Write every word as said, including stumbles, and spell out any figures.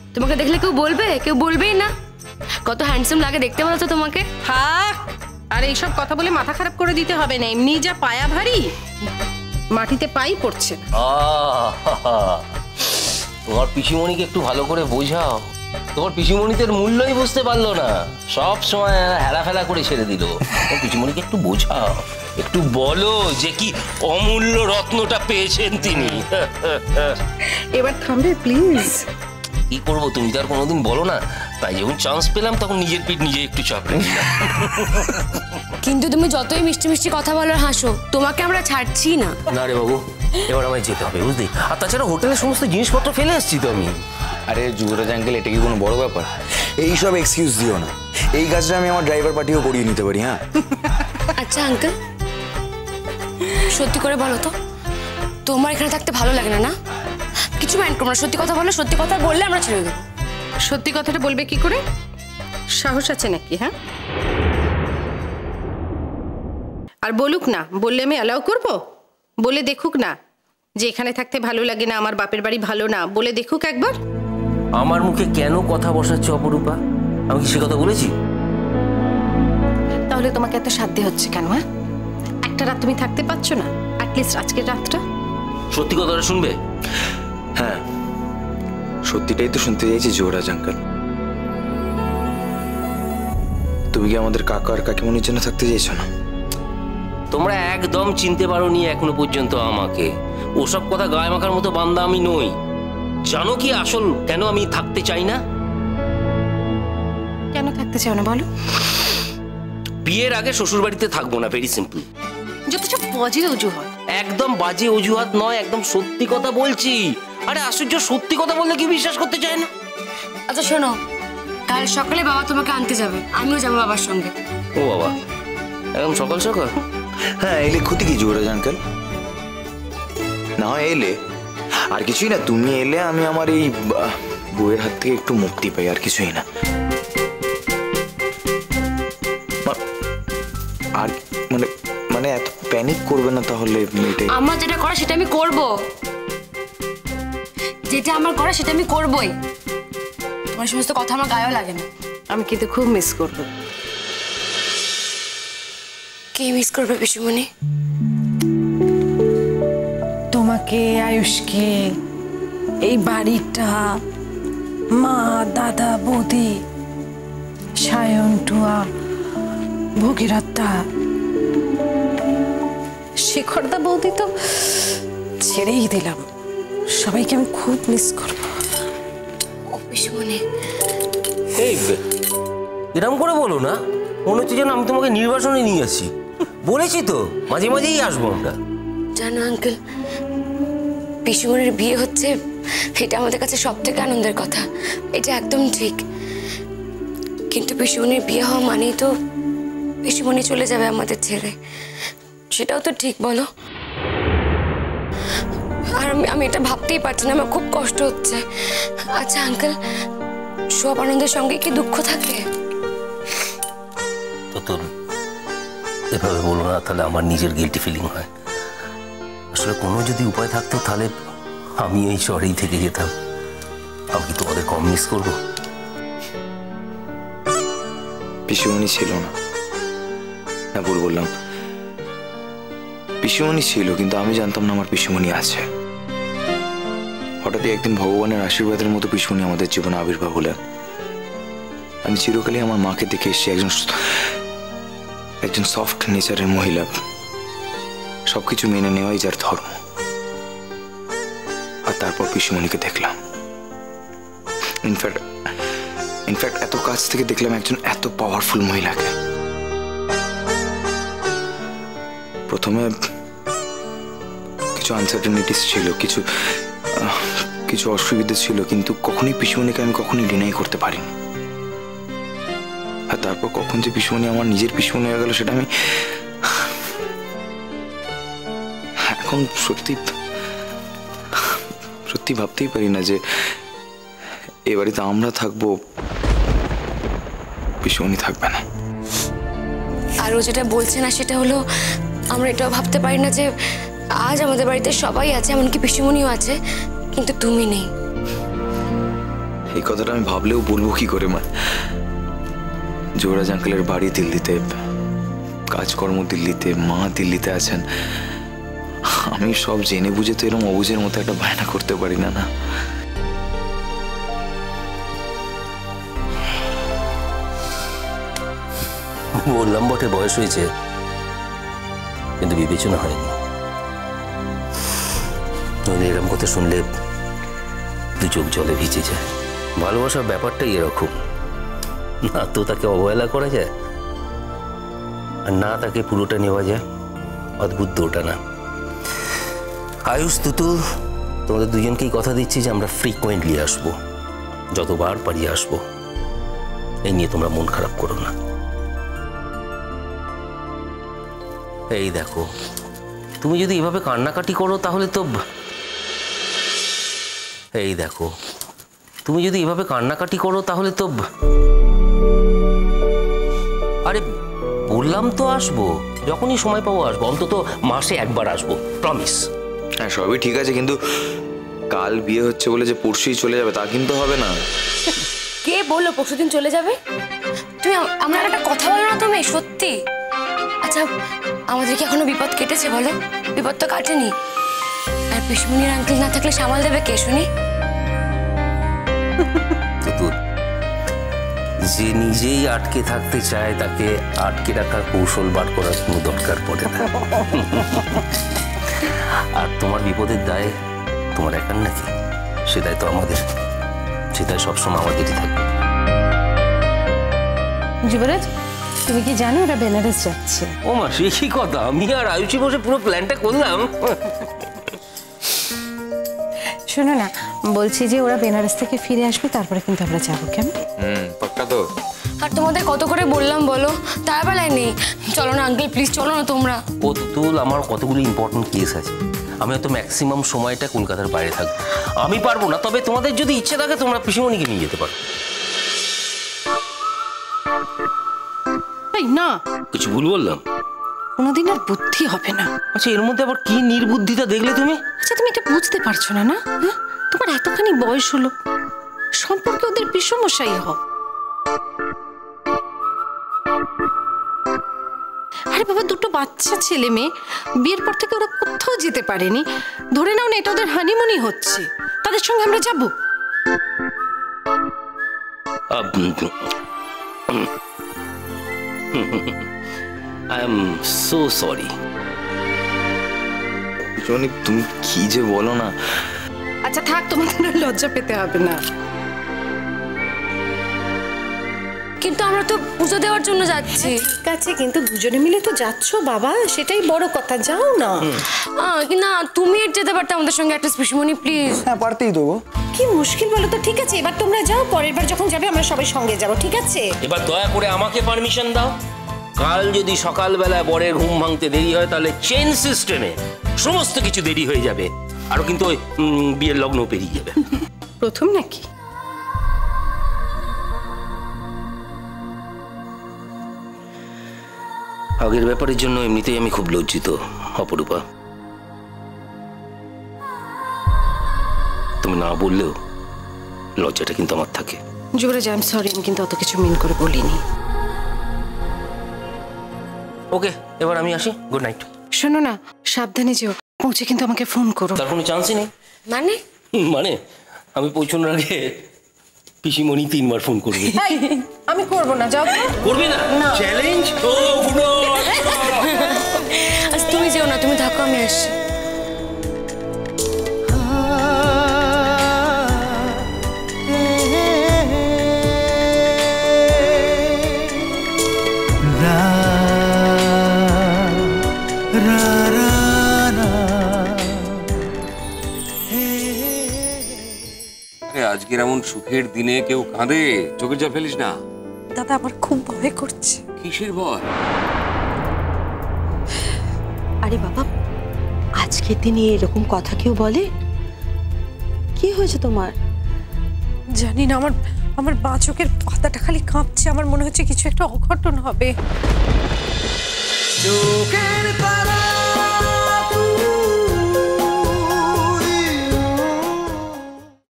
তোমাকে দেখলে কেউ বলবে? কেউ বলবেই না। কত হ্যান্ডসাম লাগে দেখতে বলো তো তোমাকে। থাক, আর এইসব কথা বলে মাথা খারাপ করে দিতে হবে না। এমনি যা পায়া ভারী, মাটিতে পাই পড়ছে। তোমার পিসিমণিকে একটু ভালো করে বোঝাও। তোমার পিসিমণিদের মূল্যই বুঝতে পারলো না, সব সময় হেলা ফেলা করে ছেড়ে দিল। তোমার পিসিমণিকে একটু বোঝাও, একটু বলো যে কি অমূল্য রত্নটা পেয়েছেন তিনি। এবার থামবে প্লিজ। কি করবো, তুমি তো আর কোনোদিন বলো না, তাই যখন চান্স পেলাম তখন নিজের পিঠ নিজে একটু চাপড়ে দিলাম। কিন্তু তুমি যতই মিষ্টি মিষ্টি কথা বলো হাসো, তোমাকে আমরা ছাড়ছি না। না রে বাবু, এবার আমায় যেতে হবে বুঝলি। আর তাছাড়া হোটেলের সমস্ত জিনিসপত্র ফেলে এসছি তো আমি। আরে যুবরাজ আঙ্কেল, এটা কি কোনো বড় ব্যাপার? এইসব এক্সকিউজ দিও না। এই কাজটা আমি আমার ড্রাইভার পার্টিও করিয়ে নিতে পারি। হ্যাঁ আচ্ছা আঙ্কেল, সত্যি করে বলো তো, তোমার এখানে থাকতে ভালো লাগে না? না কিছু মাইন্ড করো না, সত্যি কথা বলো। সত্যি কথা বললে আমরা ছেড়ে দেবো। সত্যি কথাটা বলবে কি করে? সাহস আছে নাকি? হ্যাঁ, আর বলুক না, বললে আমি অ্যালাউ করবো? বলে দেখুক না যে এখানে থাকতে ভালো লাগে না, আমার বাপের বাড়ি ভালো না, বলে দেখুক একবার। আমার মুখে কেন কথা বসাচ্ছ অপরূপা? আমি কি সে কথা বলেছি? তাহলে তোমাকে এত সাধ্য হচ্ছে কেন? হ্যাঁ, একটা রাত তুমি থাকতে পারছো না? অ্যাটলিস্ট আজকের রাতটা। সত্যি কথাটা শুনবে? হ্যাঁ, সত্যিটাই তো শুনতে চাইছি যুবরাজ আঙ্কেল। তুমি কি আমাদের কাকা আর কাকিমণির জন্য থাকতে চাইছো না? তোমরা একদম চিনতে পারোনি এখনো পর্যন্ত আমাকে। ওসব কথা গায়ে মাখার মতো বান্দা আমি নই। জানো কি আসল কেন আমি থাকতে চাই না? কেন থাকতে চাও না বলো? বিয়ের আগে শ্বশুর বাড়িতে থাকবো না, ভেরি সিম্পল। যত সব বাজে অজুহাত। একদম বাজে অজুহাত নয়, একদম সত্যি কথা বলছি। আরে আশ্চর্য, সত্যি কথা বললে কি বিশ্বাস করতে চায় না? আচ্ছা শোনো, কাল সকালে বাবা তোমাকে আনতে যাবে, আমিও যাবো বাবার সঙ্গে। ও বাবা, একদম সকাল সকাল? হ্যাঁ, এলে ক্ষতি কি যুবরাজ আঙ্কেল? না হয় এলে, আর কিছুই না। তুমি এলে আমি আমার এই বউয়ের হাত থেকে একটু মুক্তি পাই, আর কিছুই না। আর মানে মানে এত প্যানিক করবে না তাহলে। আমার যেটা করা সেটা আমি করব, যেটা আমার করা সেটা আমি করবই। তোমার সমস্ত কথা আমার গায়েও লাগে না। আমি কিন্তু খুব মিস করবো। কি মিস করবে পিসুমণি? তোমাকে, আয়ুষকে, এই বাড়িটা, মা, দাদা, বৌদি, সায়ন, টুয়া, ভগীরথদা, শেখরদা, বৌদি তো ছেড়েই দিলাম। সবাইকে আমি খুব মিস করবো। ও পিসুমণি, এই এরকম করে বলো না, মনে হচ্ছে যেন আমি তোমাকে নির্বাসনে নিয়ে আসছি। বলেছি তো মাঝে মাঝেই আসবো আমরা। জানো আঙ্কেল, পিসুমণির বিয়ে হচ্ছে, এটা আমাদের কাছে সব থেকে আনন্দের কথা। এটা একদম ঠিক। কিন্তু পিসুমণির বিয়ে হওয়া মানেই তো পিসুমণি চলে যাবে আমাদের ছেড়ে। সেটাও তো ঠিক, বলো? আর আমি আমি এটা ভাবতেই পারছি না, আমার খুব কষ্ট হচ্ছে। আচ্ছা আঙ্কেল, সব আনন্দের সঙ্গে কি দুঃখ থাকে? তো তোর এভাবে বলো না, তাহলে আমার নিজের গিল্টি ফিলিং হয়। আসলে কোনো যদি উপায় থাকতো তাহলে আমি এই শহরেই থেকে যেতাম। আমি কি তোমাদের কম মিস করবো? পিসুমণি ছিল না, হ্যাঁ ভুল বললাম। পিসুমণি ছিল, কিন্তু আমি জানতাম না আমার পিসুমণি আছে। হঠাৎই একদিন ভগবানের আশীর্বাদের মতো পিসুমণি আমাদের জীবনে আবির্ভাব হলেন। আমি চিরকালই আমার মাকে দেখে এসেছি একজন একজন সফট নেচারের মহিলা, সবকিছু মেনে নেওয়াই যার ধর্ম। আর তারপর পিসুমণিকে দেখলাম। ইনফ্যাক্ট ইনফ্যাক্ট এত কাছ থেকে দেখলাম একজন এত পাওয়ারফুল মহিলাকে। প্রথমে কিছু আনসার্টেনিটিস ছিল, কিছু কিছু অসুবিধা ছিল, কিন্তু কখনোই পিসুমণিকে আমি কখনোই ডিনাই করতে পারিনি। আর তারপর কখন যে পিসুমণি আমার নিজের পিসুমণি হয়ে গেল, সেটা আমি এখন সত্যি সত্যি ভাবতেই পারি না যে এ বাড়িতে আমরা থাকবো, পিসুমণি থাকবে না। আর ও যেটা বলছে না সেটা হলো, আমরা এটাও ভাবতে পারি না যে আজ আমাদের বাড়িতে সবাই আছে, এমনকি পিসুমণিও আছে, কিন্তু তুমি নেই। এই কথাটা আমি ভাবলেও বলবো কি করে মা। যুবরাজ আঙ্কেলের বাড়ি দিল্লিতে, কাজকর্ম দিল্লিতে, মা দিল্লিতে আছেন। আমি সব জেনে বুঝে তো এরকম অবুঝের মতো একটা বায়না করতে পারি না। না বললাম বটে বয়স হয়েছে, কিন্তু বিবেচনা হয়নি। এরকম কথা শুনলে দু চোখ জলে ভিজে যায়। ভালোবাসার ব্যাপারটাই এরকম, না তো তাকে অবহেলা করা যায় আর না তাকে পুরোটা নেওয়া যায়। অদ্ভুত দুটা না। আয়ুষ, তুতুল, তোমাদের দুজনকেই কথা দিচ্ছি যে আমরা ফ্রিকোয়েন্টলি আসবো, যতবার পারি আসবো। এই নিয়ে তোমরা মন খারাপ করো না। এই দেখো, তুমি যদি এভাবে কান্নাকাটি করো তাহলে তো এই দেখো তুমি যদি এভাবে কান্নাকাটি করো তাহলে তো আরে বললাম তো আসবো, যখনই সময় পাবো আসবো। অন্তত মাসে একবার আসবো, প্রমিস। হ্যাঁ সবই ঠিক আছে, কিন্তু কাল বিয়ে হচ্ছে বলে যে পরশুই চলে যাবে তা কিন্তু হবে না। কে বললো পরশুদিন চলে যাবে? তুমি আমার একটা কথা বলো না তুমি, সত্যি। আচ্ছা, আমাদের কি এখনো বিপদ কেটেছে বলো? বিপদ তো কাটেনি। আর পিসমুনির আঙ্কেল না থাকলে সামাল দেবে কে শুনি? যে নিজেই আটকে থাকতে চায় তাকে আটকে রাখার কৌশল বার করার কোনো দরকার পড়ে না। আর তোমার বিপদের দায় তোমার একার নাকি? সে দায় তো আমাদের, সে দায় সবসময় আমাদেরই থাকবে। যুবরাজ, তুমি কি জানো ওরা বেনারস যাচ্ছে? ও মা, সে কি কথা! আমি আর আয়ুষি বসে পুরো প্ল্যানটা করলাম। শোনো না, বলছি যে ওরা বেনারস থেকে ফিরে আসবে, তারপরে কিন্তু আমরা যাবো। কেমন? হুম, পাক্কা তো। আর তোমাদের কত করে বললাম বলো, তার বেলায় নেই। চলো না আঙ্কেল, প্লিজ চলো না তোমরা। ও তুতুল, আমার কতগুলো ইম্পর্টেন্ট কেস আছে, আমি হয়তো ম্যাক্সিমাম সময়টা কলকাতার বাইরে থাকবো। আমি পারবো না, তবে তোমাদের যদি ইচ্ছে থাকে তোমরা পিসিমণিকে নিয়ে যেতে পারো। না, কিছু ভুল বললাম? কোনোদিন আর বুদ্ধি হবে না। আচ্ছা, এর মধ্যে আবার কি নির্বুদ্ধিতা দেখলে তুমি? আচ্ছা, তুমি এটা বুঝতে পারছো না? না, তোমার এতখানি বয়স হলো, সম্পর্কে ওদের বিষমশাই হও। আরে বাবা, দুটো বাচ্চা ছেলে মেয়ে, বিয়ের পর থেকে ওরা কোথাও যেতে পারেনি। ধরে নাও না এটা ওদের হানিমুনি হচ্ছে, তাদের সঙ্গে আমরা যাবো। I am so sorry. তুমি কি যে বলো না। আচ্ছা থাক, তোমাদের লজ্জা পেতে হবে না। কিন্তু আমরা তো পুজো দেওয়ার জন্য যাচ্ছি। ঠিক আছে, কিন্তু দুজনে মিলে তো যাচ্ছ বাবা, সেটাই বড় কথা। যাও না। না, তুমি আর যেতে পারতে আমাদের সঙ্গে একটা পিসমণি, প্লিজ। হ্যাঁ, পারতেই দেবো। কি মুশকিল বলো তো? ঠিক আছে, এবার তোমরা যাও, পরের বার যখন যাবে আমরা সবাই সঙ্গে যাবো, ঠিক আছে? এবার দয়া করে আমাকে পারমিশন দাও। কাল যদি সকালবেলা বরের ঘুম ভাঙতে দেরি হয় তাহলে চেন সিস্টেমে সমস্ত কিছু দেরি হয়ে যাবে, আরো কিন্তু ওই বিয়ের লগ্ন পেরিয়ে যাবে। প্রথম নাকি? আগের ব্যাপারের জন্য এমনিতেই আমি খুব লজ্জিত অপরূপা। তুমি না বললেও লজ্জাটা কিন্তু আমার থাকে। যুবরাজ, আই এম সরি, আমি কিন্তু অত কিছু মিন করে বলিনি। ওকে, এবার আমি আসি। Good night. শোনো না, সাবধানে যেও, পৌঁছে কিন্তু আমাকে ফোন করো। তার কোনো চান্সই নেই। মানে মানে আমি পৌঁছানোর আগে পিসিমণি তিনবার ফোন করবে। আমি করবো না, যাও। করবে না? চ্যালেঞ্জ। ও গুড। আচ্ছা তুমি যেও না, তুমি থাকো, আমি আসছি। আজকের এমন সুখের দিনে কেউ কাঁদে? চোখের জল ফেলিস না। দাদা, আমার খুব ভয় করছে। কিসের ভয়? আরে বাবা, আজকের দিনে এরকম কথা কেউ বলে? কি হয়েছে তোমার? জানি না, আমার আমার বাঁ চোখের পাতাটা খালি কাঁপছে। আমার মনে হচ্ছে কিছু একটা অঘটন হবে। চোখের তারা